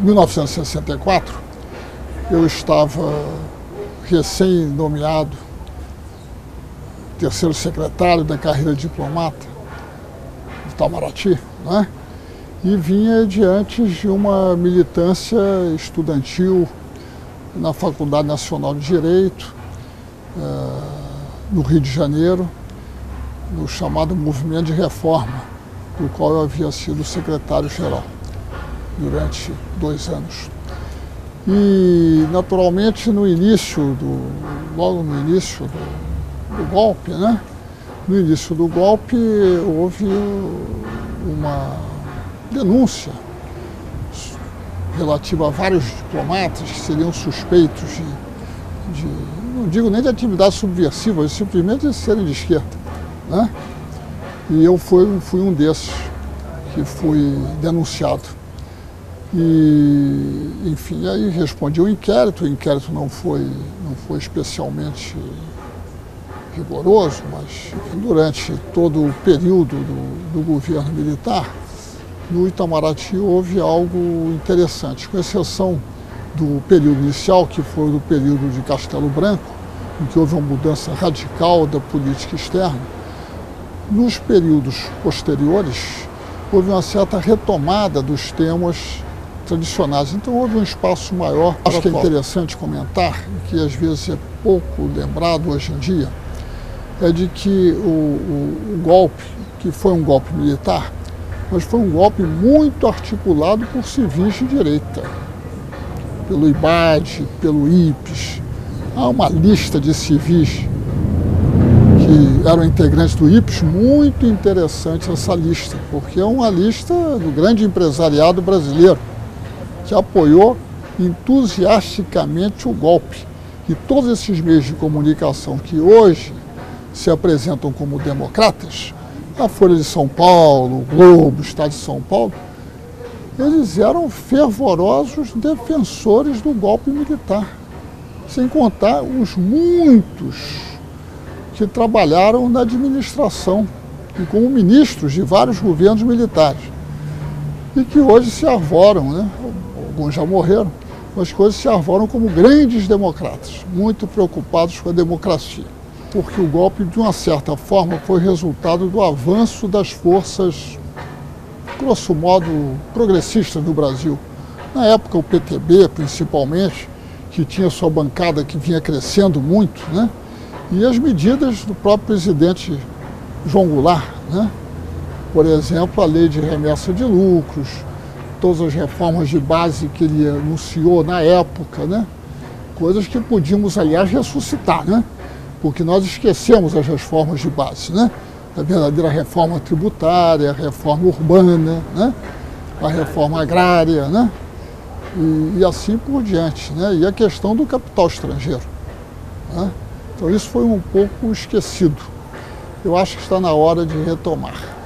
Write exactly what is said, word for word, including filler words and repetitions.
mil novecentos e sessenta e quatro, eu estava recém-nomeado terceiro secretário da carreira de diplomata do Itamaraty, né? E vinha diante de uma militância estudantil na Faculdade Nacional de Direito, eh, no Rio de Janeiro, no chamado Movimento de Reforma, do qual eu havia sido secretário-geral durante dois anos. E, naturalmente, no início, do, logo no início do, do golpe, né? No início do golpe houve uma denúncia relativa a vários diplomatas que seriam suspeitos de, de não digo nem de atividades subversivas, simplesmente de serem de esquerda, né? E eu fui, fui um desses que fui denunciado. E, enfim, aí respondi o inquérito. O inquérito não foi, não foi especialmente rigoroso, mas durante todo o período do, do governo militar, no Itamaraty houve algo interessante, com exceção do período inicial, que foi do período de Castelo Branco, em que houve uma mudança radical da política externa. Nos períodos posteriores, houve uma certa retomada dos temas tradicionais, então houve um espaço maior. Acho que é interessante comentar, que às vezes é pouco lembrado hoje em dia, é de que o, o, o golpe, que foi um golpe militar, mas foi um golpe muito articulado por civis de direita, pelo I B A D, pelo I P E S. Há uma lista de civis que eram integrantes do I P E S muito interessante essa lista, porque é uma lista do grande empresariado brasileiro, que apoiou entusiasticamente o golpe. E todos esses meios de comunicação que hoje se apresentam como democratas, a Folha de São Paulo, o Globo, o Estado de São Paulo, eles eram fervorosos defensores do golpe militar, sem contar os muitos que trabalharam na administração e como ministros de vários governos militares e que hoje se arvoram, né? Alguns já morreram, mas que hoje se arvoram como grandes democratas, muito preocupados com a democracia. Porque o golpe, de uma certa forma, foi resultado do avanço das forças, grosso modo, progressistas no Brasil. Na época, o P T B, principalmente, que tinha sua bancada que vinha crescendo muito, né? E as medidas do próprio presidente João Goulart, né? Por exemplo, a lei de remessa de lucros, todas as reformas de base que ele anunciou na época, né? Coisas que podíamos, aliás, ressuscitar, né? Porque nós esquecemos as reformas de base, né? A verdadeira reforma tributária, a reforma urbana, né? A reforma agrária, né? E, e assim por diante, né? E a questão do capital estrangeiro, né? Então isso foi um pouco esquecido. Eu acho que está na hora de retomar.